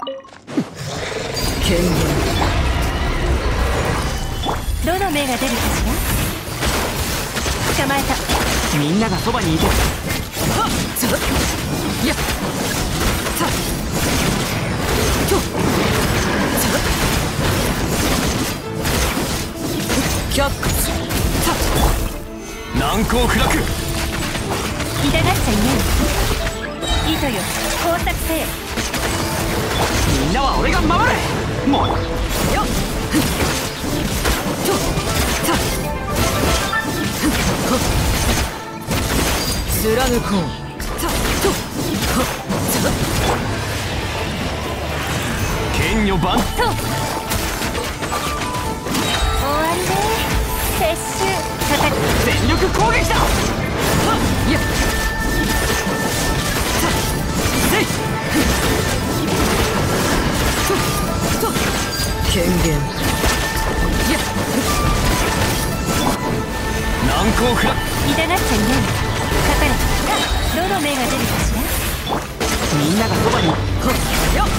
権限。 どの目が出るかしら。捕まえた。 みんながそばにいて。はっちょっやっさっちょっ却下さっ難攻不落。 痛がっちゃいない。糸よ工作せよ。 みんなは俺が守る。もうよっちょっさっ貫こう。さっとはっちょっ剣女番と終わりね。撤収。叩く。 全力攻撃だ。はっやっさっせいと権限やっ難攻不落。 痛がっちゃいない。かかれ。どの目が出るかしら。 みんながそばに。はっよっ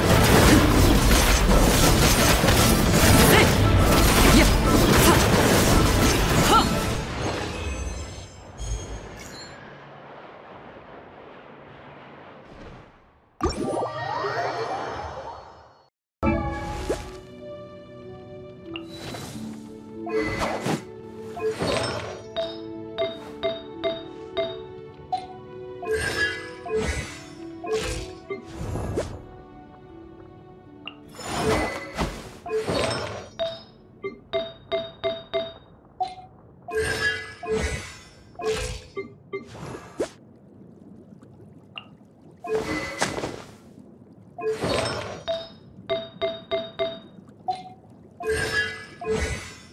せいやっさっはっ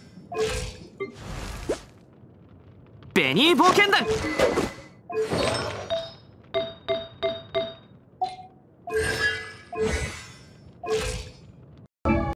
ベニー冒険団。